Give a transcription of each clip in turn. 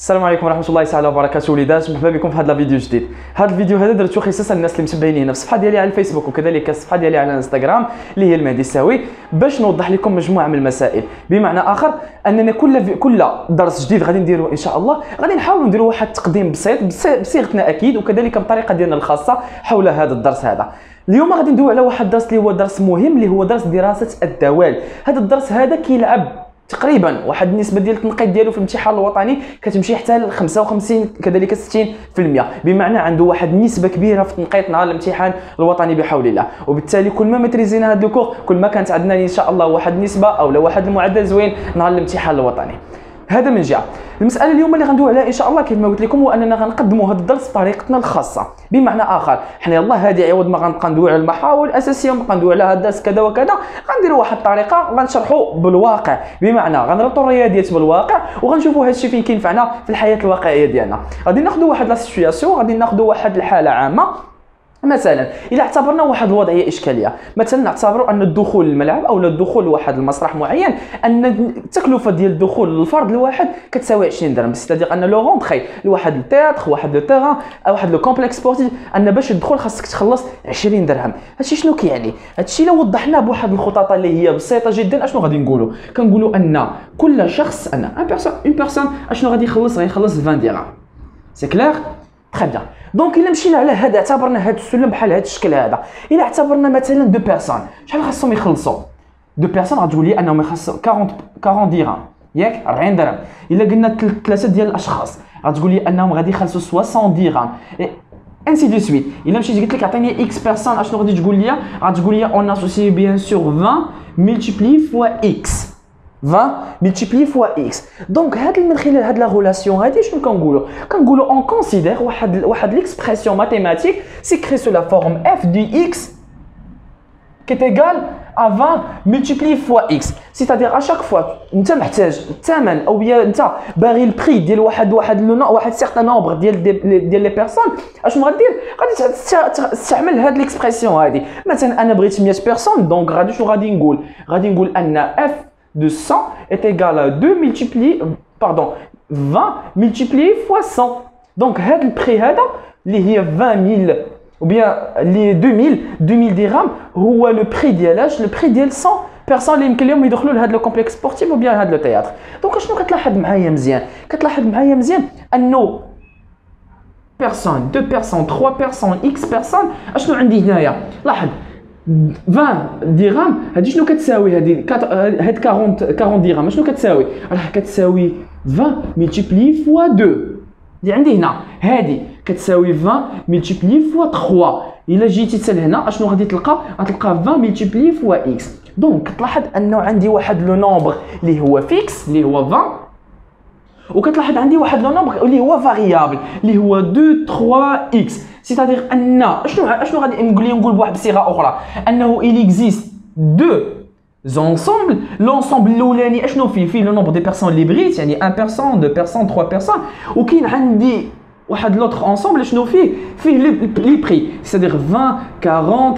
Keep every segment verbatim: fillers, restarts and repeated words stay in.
السلام عليكم ورحمه الله تعالى وبركاته وليدات، مرحبا بكم في هذا الفيديو الجديد. هذا الفيديو هذا درتو خصيصا للناس اللي متبعين هنا في الصفحه ديالي على الفيسبوك وكذلك الصفحه ديالي على الانستغرام اللي هي المهدي الساوي، باش نوضح لكم مجموعه من المسائل. بمعنى اخر اننا كل في كل درس جديد غادي نديرو ان شاء الله، غادي نحاولوا نديروا واحد التقديم بسيط بصيغتنا اكيد وكذلك بطريقه ديالنا الخاصه حول هذا الدرس هذا. اليوم غادي ندوي على واحد الدرس اللي هو درس مهم، اللي هو درس دراسه الدوال. هذا الدرس هذا كيلعب تقريبا واحد النسبه ديال التنقيط ديالو في الامتحان الوطني كتمشي حتى ل خمسة وخمسين كذلك ستين بالمئة، بمعنى عنده واحد النسبه كبيره في التنقيط نهار الامتحان الوطني بحول الله. وبالتالي كل ما متريزينا هذا الكور كل ما كانت عندنا ان شاء الله واحد النسبه او لا واحد المعدل زوين نهار الامتحان الوطني. هذا من جهه. المساله اليوم اللي غندوي عليها ان شاء الله كيف ما قلت لكم هو اننا غنقدموا هذا الدرس بطريقتنا الخاصه. بمعنى اخر حنا يلاه هذه عوض ما غنبقى ندوي على المحاور الاساسيه وما ندوي على هذا الدرس كذا وكذا، غنديروا واحد الطريقه غنشرحوا بالواقع، بمعنى غنربطوا الرياضيات بالواقع وغنشوفوا هذا الشيء فين كينفعنا في الحياه الواقعيه ديالنا. غادي ناخذوا واحد لا سيتوياسيون، غادي ناخذوا واحد الحاله عامه. مثلا الى اعتبرنا واحد الوضعيه اشكاليه، مثلا نعتبروا ان الدخول للملعب او الدخول لواحد المسرح معين، ان التكلفه ديال الدخول للفرد الواحد كتساوي عشرين درهم، ستادير ان لو رونتري لواحد التياتر واحد لو تيران او واحد لو كومبلكس سبورتيف، ان باش تدخل خاصك تخلص عشرين درهم. هادشي شنو كيعني؟ هادشي لو وضحناه بواحد الخطط اللي هي بسيطه جدا، اشنو غادي نقولوا؟ كنقولوا ان كل شخص ان ان بيرسون اون بيرسون اشنو غادي يخلص؟ غادي يخلص عشرين درهم. سي كلير؟ تري بيان. دونك الا مشينا على هذا، اعتبرنا هذا السلم بحال هذا الشكل هذا، الا اعتبرنا مثلا دو بيرسون، شحال خاصهم يخلصوا؟ دو بيرسون غتقول لي انهم يخلصوا أربعين أربعين درهم، ياك أربعين درهم. الا قلنا ثلاثه ديال الاشخاص غتقول لي انهم غادي يخلصوا ستين درهم، انسي دو سويت. الا مشيت قلت لك عطيني اكس بيرسون، اشنو غادي تقول لي؟ غتقول لي اون اسوسي بيان سور عشرين ملتيبلي فوا اكس، عشرين ملتيبلي فوا اكس. دونك هاد من خلال هاد لا ريلاسيون هادي شنو كنقولوا؟ كنقولوا اون كونسيدير واحد واحد ليكسبرسيون ماتيماتيك سيكري سو لا فورم اف دي اكس كي تيغال ا عشرين ملتيبلي فوا اكس، سيتادير ا شاك فوا انت محتاج الثمن او بيا انت باغي البري ديال واحد واحد لو واحد سيغتان نومبر ديال ديال لي بيرسون، اشنو غدير؟ غادي تستعمل هاد ليكسبرسيون هادي. مثلا انا بغيت مية بيرسون، دونك غادي شنو غادي نقول؟ غادي نقول ان اف de cent est égal à deux multiplié, pardon, vingt multiplié fois cent. Donc, le prix il y a vingt mille ou bien les deux mille, deux mille dirhams, ou le prix d'Yalash, le prix d'Yal cent personnes qui ont يدخلوا le complexe sportif ou bien le théâtre. Donc, شنو كتلاحظ معايا مزيان؟ كتلاحظ معايا مزيان أنه personnes, deux personnes, trois personnes, x personnes، اشنو عندي هنايا؟ لاحظ عشرين درهم هادي شنو كتساوي؟ هادي هاد أربعين أربعين درهم شنو كتساوي؟ راه كتساوي عشرين ملتيبلي فوا اثنين اللي عندي هنا، هادي كتساوي عشرين ملتيبلي فوا ثلاثة. الا جيتي حتى لهنا اشنو غادي تلقى؟ غتلقى عشرين ملتيبلي فوا اكس. دونك كتلاحظ انه عندي واحد لو نومبر اللي هو فيكس اللي هو عشرين، وكتلاحظ عندي واحد لو نومبر اللي هو فاريابل اللي هو اثنين ثلاثة اكس. سيتادير ان اشنو اشنو غادي نقول نقول بواحد بصيغه اخرى انه il existe deux ensembles. لونسومبل الاولاني اشنو فيه؟ فيه لو نومبر دي بيرسون اللي بغيت، يعني واحد بيرسون دو بيرسون ثلاثة بيرسون، وكاين عندي واحد لوتر انسومبل شنو فيه؟ فيه لي بري، سيتادير عشرين أربعين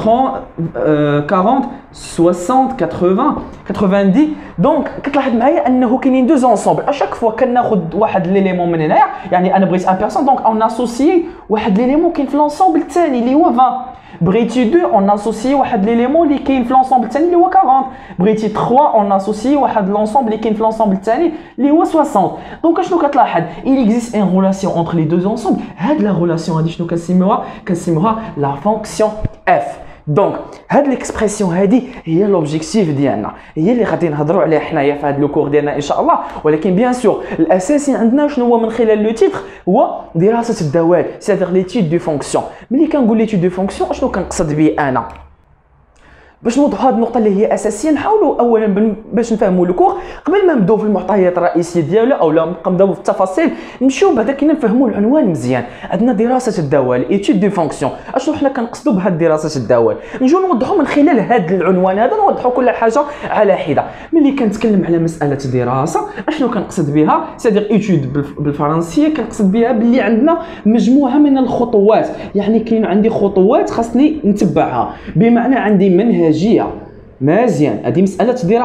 ثلاثين ستين ثمانين تسعين. دونك كتلاحظ معايا انه كاينين دوز انسومبل، اشاك فوا كناخذ واحد ليليمون من هنايا، يعني انا بغيت واحد بيرسون دونك اون اسوسيي واحد ليليمون كاين في لونسومبل الثاني اللي هو عشرين. بغيتي اثنين اون اسوسيي واحد ليليمون اللي كاين في لونسومبل الثاني اللي هو أربعين. بغيتي ثلاثة اون اسوسيي واحد لونسومبل اللي كاين في لونسومبل الثاني اللي هو ستين. دونك اشنو كتلاحظ؟ il existe une relation entre les deux ensembles. هاد لا ريلاسيون هادي شنو كنسميوها؟ كنسميوها لا فونكسيون اف. دونك هاد ليكسبرسيون هادي هي لوبجيكتيف ديالنا، هي اللي غادي نهضروا عليها حنايا في هاد لو كور ديالنا ان شاء الله. ولكن بيان سور الاساسي عندنا شنو هو من خلال لو تيتر؟ هو دراسه الدوال، سيتادير ليتيود دو فونكسيون. ملي كنقول ليتيود دو فونكسيون اشنو كنقصد به انا؟ باش نوضحوا هذه النقطه اللي هي اساسيه، نحاولوا اولا باش نفهموا الكور قبل ما نبداو في المعطيات الرئيسيه ديالو او لا نبداو في التفاصيل، نمشيو بعدا كي نفهموا العنوان مزيان. عندنا دراسه الدوال ايتود دو فونكسيون، اشنو حنا كنقصدوا بهذه دراسه الدوال؟ نجيو نوضحوا من خلال هذا العنوان هذا، نوضحوا كل حاجه على حده. ملي كنتكلم على مساله دراسه اشنو كنقصد بها؟ سيدير ايتود بالفرنسيه كنقصد بها باللي عندنا مجموعه من الخطوات، يعني كاين عندي خطوات خاصني نتبعها، بمعنى عندي منهجيه مزيان. هذه مساله دراسه،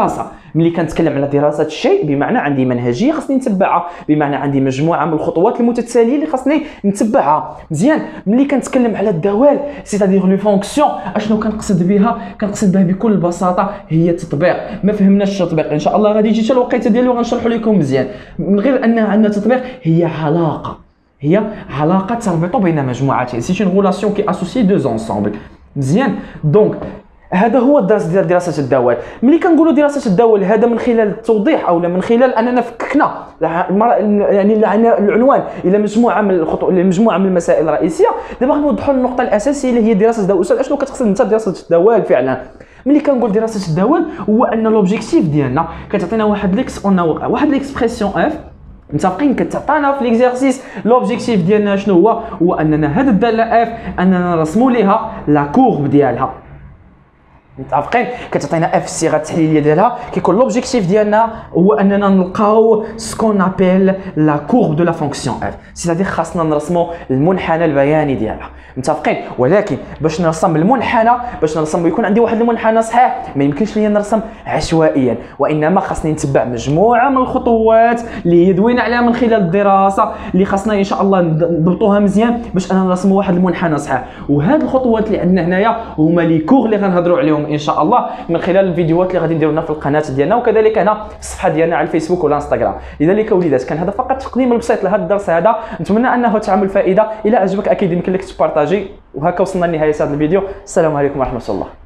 ملي كنتكلم على دراسه الشيء بمعنى عندي منهجيه خاصني نتبعها، بمعنى عندي مجموعه من الخطوات المتتاليه اللي خاصني نتبعها. مزيان. ملي كنتكلم على الدوال سيتادير لو فونكسيون، اشنو كنقصد بها؟ كنقصد بها بكل بساطه هي التطبيق. ما فهمناش التطبيق ان شاء الله غادي يجي حتى الوقيته ديالو غنشرحوا لكم مزيان. من غير ان عندنا تطبيق، هي علاقه، هي علاقه تربط بين مجموعات، سي اون ريلاسيون كي اسوسي دو انسامبل. مزيان. دونك هذا هو الدرس ديال دراسه الدوال. ملي كنقولوا دراسه الدوال هذا من خلال التوضيح او من خلال اننا فككنا يعني العنوان الى مجموعه من الخطوات، مجموعه من المسائل الرئيسيه. دابا غنوضحوا النقطه الاساسيه اللي هي دراسه الدوال. استاذ اشنو كتقصد انت دراسه الدوال فعلا؟ ملي كنقول دراسه الدوال هو ان لوبجيكتيف ديالنا كتعطينا واحد ليكس واحد ليكسبرسيون اف متفقين، كتعطينا في ليكزارسيس لوبجيكتيف ديالنا شنو هو؟ هو اننا هاد الداله اف اننا نرسموا ليها لا كورب ديالها. متفقين؟ كتعطينا اف الصيغه التحليليه ديالها، كيكون لوبجيكتيف ديالنا هو اننا نلقاو سكون ابيل لا كورب دو لا فونكسيون اف، سيتادير خاصنا نرسموا المنحنى البياني ديالها. متفقين؟ ولكن باش نرسم المنحنى، باش نرسم ويكون عندي واحد المنحنى صحيح، ما يمكنش ليا نرسم عشوائيا، وانما خاصني نتبع مجموعه من الخطوات اللي هي دوينا عليها من خلال الدراسه، اللي خاصنا ان شاء الله نضبطوها مزيان باش انا نرسم واحد المنحنى صحيح. وهاد الخطوات اللي عندنا هنايا هما لي كور اللي غنهضروا عليهم ان شاء الله من خلال الفيديوهات اللي غادي نديرونا في القناه ديالنا، وكذلك هنا في الصفحه ديالنا على الفيسبوك والانستغرام. لذلك وليدات كان هذا فقط تقديم البسيط لهذا الدرس هذا، نتمنى انه تعمل فائده. الى عجبك اكيد يمكن لك تبارطاجي. وهكا وصلنا لنهايه هذا الفيديو. السلام عليكم ورحمه الله.